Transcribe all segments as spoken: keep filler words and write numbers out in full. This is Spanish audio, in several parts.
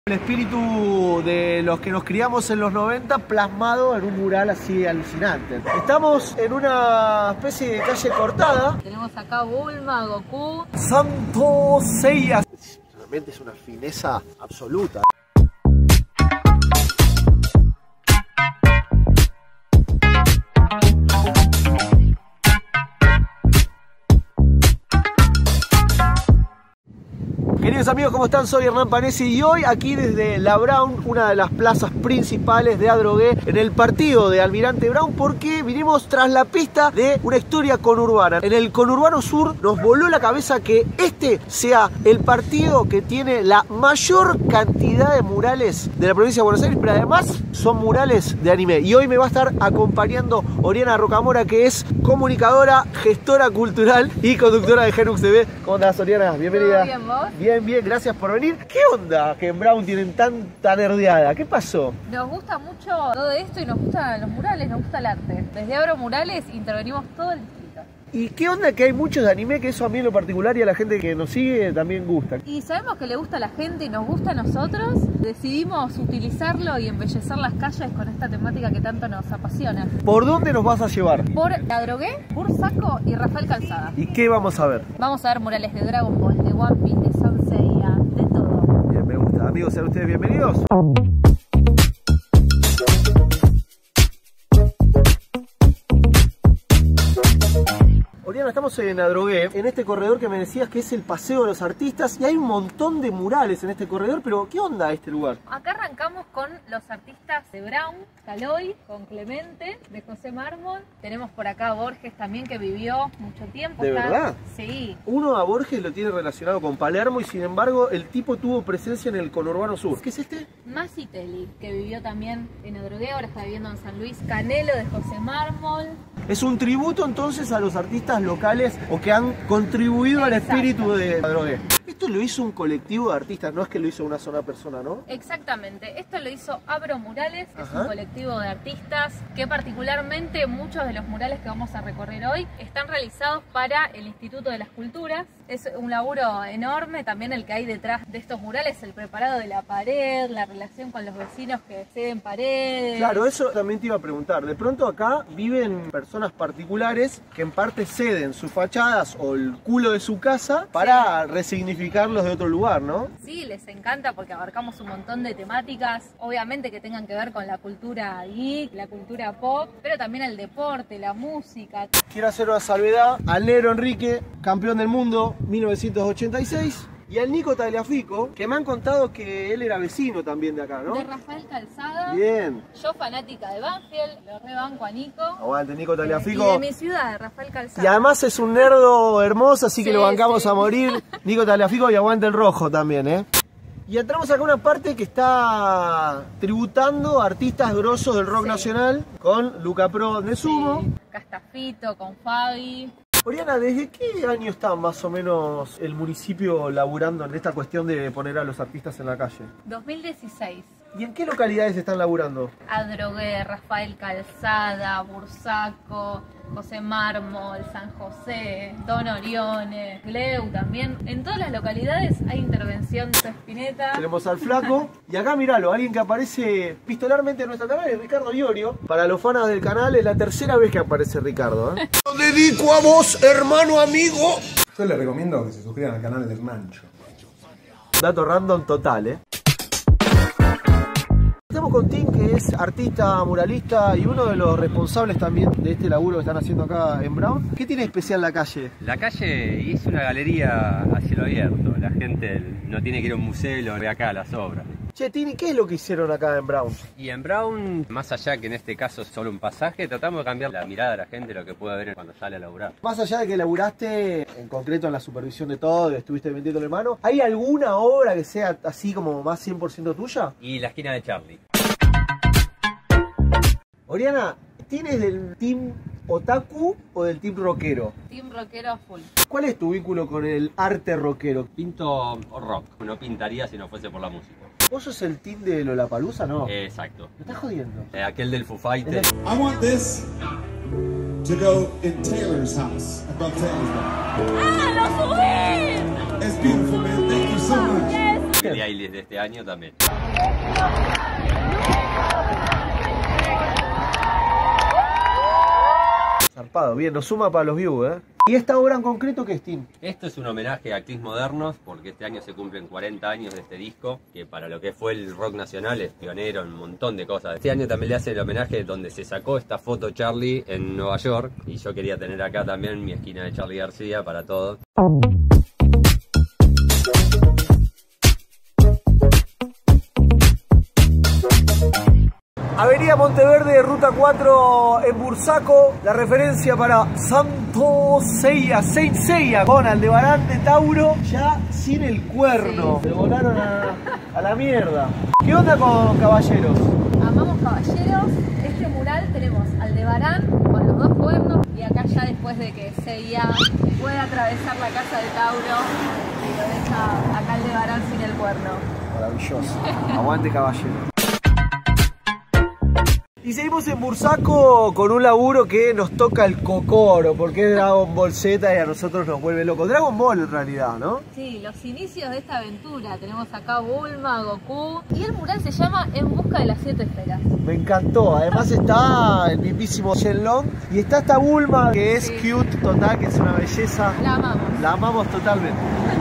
El espíritu de los que nos criamos en los noventa plasmado en un mural así alucinante. Estamos en una especie de calle cortada. Tenemos acá Bulma, Goku. Santo Seiya. Realmente es una fineza absoluta. Queridos amigos, ¿cómo están? Soy Hernán Panesi y hoy aquí desde La Brown, una de las plazas principales de Adrogué, en el partido de Almirante Brown, porque vinimos tras la pista de una historia conurbana. En el conurbano sur nos voló la cabeza que este sea el partido que tiene la mayor cantidad de murales de la provincia de Buenos Aires, pero además son murales de anime. Y hoy me va a estar acompañando Oriana Rocamora, que es comunicadora, gestora cultural y conductora de Genux T V. ¿Cómo andás, Oriana? Bienvenida. ¿Todo bien, vos? Bien, bien, gracias por venir. ¿Qué onda que en Brown tienen tanta nerdeada? ¿Qué pasó? Nos gusta mucho todo esto y nos gustan los murales, nos gusta el arte. Desde Abro Murales intervenimos todo el distrito. ¿Y qué onda que hay muchos de anime? Que eso a mí en lo particular y a la gente que nos sigue también gusta. Y sabemos que le gusta a la gente y nos gusta a nosotros. Decidimos utilizarlo y embellecer las calles con esta temática que tanto nos apasiona. ¿Por dónde nos vas a llevar? Por Adrogué, Bursaco y Rafael Calzada. ¿Y qué vamos a ver? Vamos a ver murales de Dragon Ball, de One Piece, de Saint Seiya, de todo. Bien, me gusta. Amigos, sean ustedes bienvenidos. Oriana, estamos en Adrogué, en este corredor que me decías que es el Paseo de los Artistas, y hay un montón de murales en este corredor, pero ¿qué onda este lugar? Acá arrancamos con los artistas de Brown, Caloy, con Clemente, de José Mármol. Tenemos por acá a Borges también, que vivió mucho tiempo. ¿De Está... verdad? Sí. Uno a Borges lo tiene relacionado con Palermo y sin embargo el tipo tuvo presencia en el conurbano sur. ¿Qué es este? Masitelli, que vivió también en Adrogué, ahora está viviendo en San Luis. Canelo, de José Mármol. Es un tributo entonces a los artistas locales o que han contribuido al espíritu de Adrogué. Esto lo hizo un colectivo de artistas, no es que lo hizo una sola persona, ¿no? Exactamente, esto lo hizo Abro Murales, es Ajá. un colectivo de artistas que particularmente muchos de los murales que vamos a recorrer hoy están realizados para el Instituto de las Culturas. Es un laburo enorme también el que hay detrás de estos murales, el preparado de la pared, la relación con los vecinos que ceden paredes. Claro, eso también te iba a preguntar. De pronto acá viven personas particulares que en parte ceden sus fachadas o el culo de su casa para sí. resignificarlos de otro lugar, ¿no? Sí, les encanta porque abarcamos un montón de temáticas, obviamente que tengan que ver con la cultura geek, la cultura pop, pero también el deporte, la música. Quiero hacer una salvedad al Negro Enrique, campeón del mundo mil novecientos ochenta y seis, y al Nico Tagliafico, que me han contado que él era vecino también de acá, ¿no? De Rafael Calzada. Bien. Yo fanática de Banfield, lo rebanco a Nico. Aguante, Nico Tagliafico. Y de mi ciudad, de Rafael Calzada. Y además es un nerdo hermoso, así que sí, lo bancamos sí. a morir. Nico Tagliafico, y aguante el rojo también, ¿eh? Y entramos acá a una parte que está tributando a artistas grosos del rock sí. nacional, con Luca Pro de Sumo. Sí. Castafito, con Fabi. Oriana, ¿desde qué año está más o menos el municipio laburando en esta cuestión de poner a los artistas en la calle? dos mil dieciséis. ¿Y en qué localidades están laburando? Adrogué, Rafael Calzada, Bursaco, José Mármol, San José, Don Orione, Gleu también. En todas las localidades hay intervención de Spinetta. Tenemos al Flaco. Y acá miralo, alguien que aparece pistolarmente en nuestro canal es Ricardo Iorio. Para los fanas del canal es la tercera vez que aparece Ricardo, ¿eh? Lo dedico a vos, hermano amigo. Yo les recomiendo que se suscriban al canal del Nacho. Dato random total, ¿eh? Estamos con Tim, que es artista, muralista y uno de los responsables también de este laburo que están haciendo acá en Brown. ¿Qué tiene especial la calle? La calle es una galería a cielo abierto. La gente no tiene que ir a un museo y lo ve acá las obras. Che, Tini, ¿qué es lo que hicieron acá en Brown? Y en Brown, más allá que en este caso es solo un pasaje, tratamos de cambiar la mirada de la gente, lo que puede ver cuando sale a laburar. Más allá de que laburaste en concreto en la supervisión de todo, estuviste metiéndole mano, ¿hay alguna obra que sea así como más cien por ciento tuya? Y la esquina de Charlie. Oriana, ¿tienes del team otaku o del team rockero? Team rockero a full. ¿Cuál es tu vínculo con el arte rockero? Pinto rock, no pintaría si no fuese por la música. ¿Vos sos el team de Lollapalooza, no? Eh, exacto. ¿Me estás jodiendo? Eh, aquel del Foo Fighters. I want this to go in Taylor's house, above Taylor's house. ¡Ah, lo subí! It's beautiful, man. Thank you so much. Yes. Billie Eilish de este año también. Zarpado, bien, nos suma para los views, ¿eh? ¿Y esta obra en concreto qué es, Tim? Esto es un homenaje a Clips Modernos, porque este año se cumplen cuarenta años de este disco, que para lo que fue el rock nacional es pionero en un montón de cosas. Este año también le hace el homenaje donde se sacó esta foto Charlie en Nueva York, y yo quería tener acá también mi esquina de Charlie García para todos. Avenida Monteverde, Ruta cuatro en Bursaco, la referencia para Santo Seiya, Saint Seiya, con Aldebarán de Tauro, ya sin el cuerno. Sí. Se volaron a, a la mierda. ¿Qué onda con Caballeros? Amamos Caballeros. Este mural tenemos Aldebarán con los dos cuernos y acá ya después de que Seiya puede atravesar la casa de Tauro y lo deja acá Aldebarán sin el cuerno. Maravilloso. Aguante Caballero. Y seguimos en Bursaco con un laburo que nos toca el cocoro, porque es Dragon Ball Z y a nosotros nos vuelve locos. Dragon Ball en realidad, ¿no? Sí, los inicios de esta aventura. Tenemos acá Bulma, Goku y el mural se llama En busca de las siete esferas. Me encantó, además está el mismísimo Shenlong y está esta Bulma que es Sí. cute total, que es una belleza. La amamos. La amamos totalmente.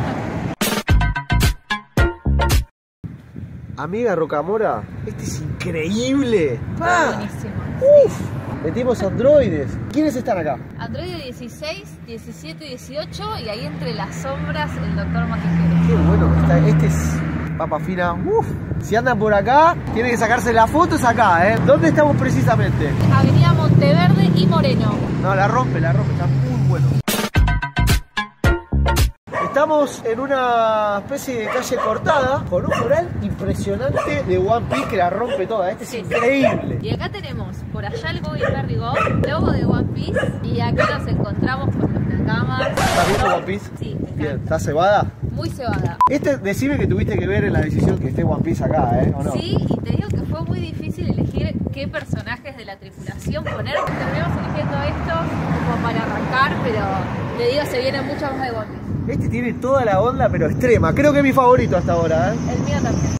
Amiga Rocamora, este es increíble. ¡Ah! Buenísimo. ¡Uf! Metimos androides. ¿Quiénes están acá? Android dieciséis, diecisiete y dieciocho y ahí entre las sombras el Doctor Magijero. Qué bueno que está. Este es papa fina. Uf. Si andan por acá, tienen que sacarse la foto, es acá, ¿eh? ¿Dónde estamos precisamente? Avenida Monteverde y Moreno. No, la rompe, la rompe. Está muy bueno. Estamos en una especie de calle cortada con un mural impresionante de One Piece que la rompe toda. Este es Sí. increíble. Y acá tenemos por allá el Gobi Perrigo, logo de One Piece, y acá nos encontramos con los Nakamas. ¿Estás viendo One Piece? Sí, me Bien, encanta. ¿estás cebada? Muy cebada. Este, decime que tuviste que ver en la decisión que esté One Piece acá, ¿eh? ¿O no? Sí, y te digo que fue muy difícil elegir qué personajes de la tripulación poner. Terminamos eligiendo estos como para arrancar, pero te digo, se vienen muchos más de One Piece. Este tiene toda la onda, pero extrema. Creo que es mi favorito hasta ahora, ¿eh? El mío también.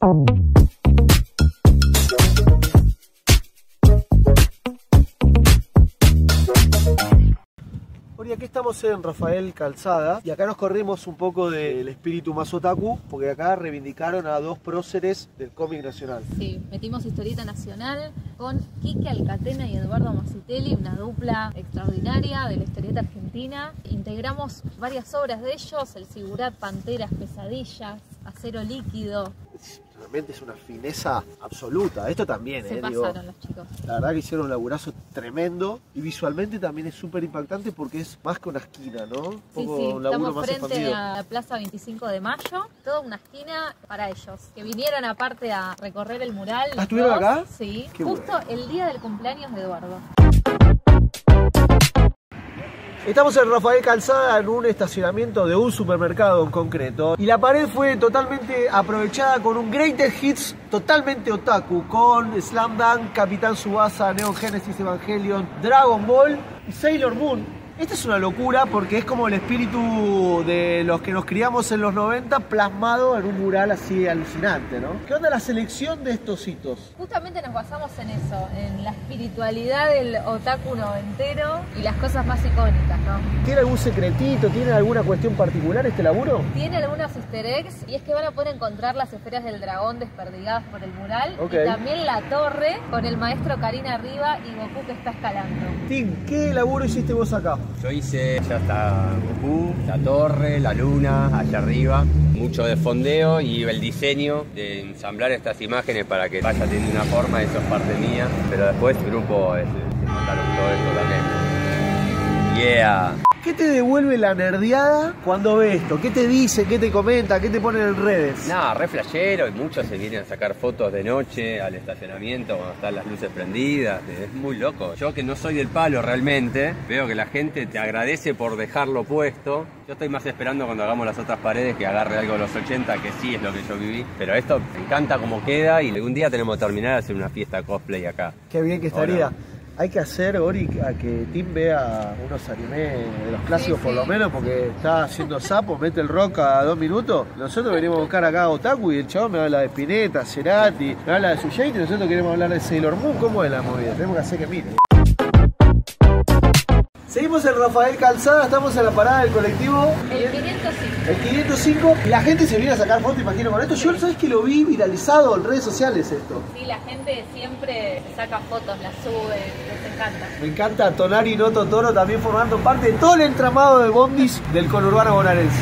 Hoy aquí estamos en Rafael Calzada y acá nos corrimos un poco del espíritu más otaku porque acá reivindicaron a dos próceres del cómic nacional. Sí, metimos historieta nacional con Quique Alcatena y Eduardo Masitelli, una dupla extraordinaria de la historieta argentina. Integramos varias obras de ellos, El Sigurat, Panteras, Pesadillas, Acero Líquido. Realmente es una fineza absoluta. Esto también, Se eh, pasaron digo, los chicos. la verdad que hicieron un laburazo tremendo y visualmente también es súper impactante porque es más que una esquina, ¿no? Un Sí, poco sí, un laburo estamos más frente expandido. a la Plaza veinticinco de mayo, toda una esquina para ellos, que vinieron aparte a recorrer el mural. ¿Ah, los estuvieron dos. acá? Sí, Qué justo bueno. el día del cumpleaños de Eduardo. Estamos en Rafael Calzada en un estacionamiento de un supermercado en concreto y la pared fue totalmente aprovechada con un Greatest Hits totalmente otaku con Slam Dunk, Capitán Tsubasa, Neon Genesis Evangelion, Dragon Ball y Sailor Moon. Esta es una locura porque es como el espíritu de los que nos criamos en los noventa plasmado en un mural así alucinante, ¿no? ¿Qué onda la selección de estos hitos? Justamente nos basamos en eso, en la espiritualidad del otaku noventero y las cosas más icónicas, ¿no? ¿Tiene algún secretito? ¿Tiene alguna cuestión particular este laburo? Tiene algunos easter eggs y es que van a poder encontrar las esferas del dragón desperdigadas por el mural Ok. y también la torre con el maestro Karin arriba y Goku que está escalando. Tim, ¿qué laburo hiciste vos acá? Yo hice, ya está Goku, la torre, la luna, allá arriba, mucho de fondeo y el diseño de ensamblar estas imágenes para que vaya teniendo una forma, eso es parte mía, pero después el grupo es, se montaron todo esto también. Yeah. ¿Qué te devuelve la nerdeada cuando ves esto? ¿Qué te dice? ¿Qué te comenta? ¿Qué te ponen en redes? Nada, re flashero y muchos se vienen a sacar fotos de noche al estacionamiento cuando están las luces prendidas, es muy loco. Yo que no soy del palo realmente, veo que la gente te agradece por dejarlo puesto. Yo estoy más esperando cuando hagamos las otras paredes que agarre algo de los ochenta, que sí es lo que yo viví. Pero esto me encanta cómo queda y algún día tenemos que terminar de hacer una fiesta cosplay acá. Qué bien que estaría. Ahora. Hay que hacer, Ori, a que Tim vea unos animes de los clásicos sí, por sí, lo menos, porque sí. Está haciendo sapo, mete el rock a dos minutos. Nosotros venimos a buscar acá a Otaku y el chabón me habla de Spinetta, Cerati, me habla de Sujeit y nosotros queremos hablar de Sailor Moon. ¿Cómo es la movida? Tenemos que hacer que mire. Seguimos en Rafael Calzada, estamos en la parada del colectivo. El quinientos cinco. El quinientos cinco. Y la gente se viene a sacar fotos, imagino, con esto. Yo, ¿sabes que lo vi viralizado en redes sociales esto? Sí, la gente siempre saca fotos, las sube, les encanta. Me encanta Tonari no Totoro también formando parte de todo el entramado de bondis del conurbano bonaerense.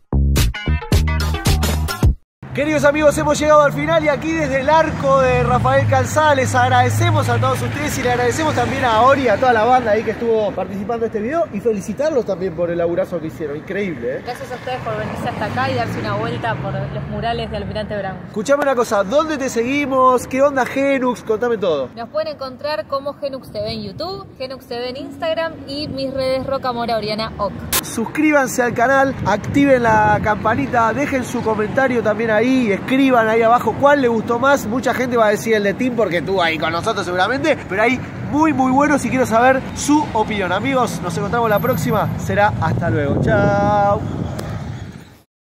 Queridos amigos, hemos llegado al final y aquí desde el arco de Rafael Calzada les agradecemos a todos ustedes y le agradecemos también a Ori, a toda la banda ahí que estuvo participando en este video y felicitarlos también por el laburazo que hicieron, increíble, ¿eh? Gracias a ustedes por venirse hasta acá y darse una vuelta por los murales de Almirante Brown. Escuchame una cosa, ¿dónde te seguimos? ¿Qué onda Genux? Contame todo. Nos pueden encontrar como Genux T V en YouTube, Genux T V en Instagram y mis redes Roca Mora Oriana O C. Suscríbanse al canal, activen la campanita, dejen su comentario también ahí. Y escriban ahí abajo cuál le gustó más. Mucha gente va a decir el de Tim porque estuvo ahí con nosotros seguramente, pero ahí muy muy bueno si quiero saber su opinión. Amigos, nos encontramos la próxima. Será hasta luego. Chao.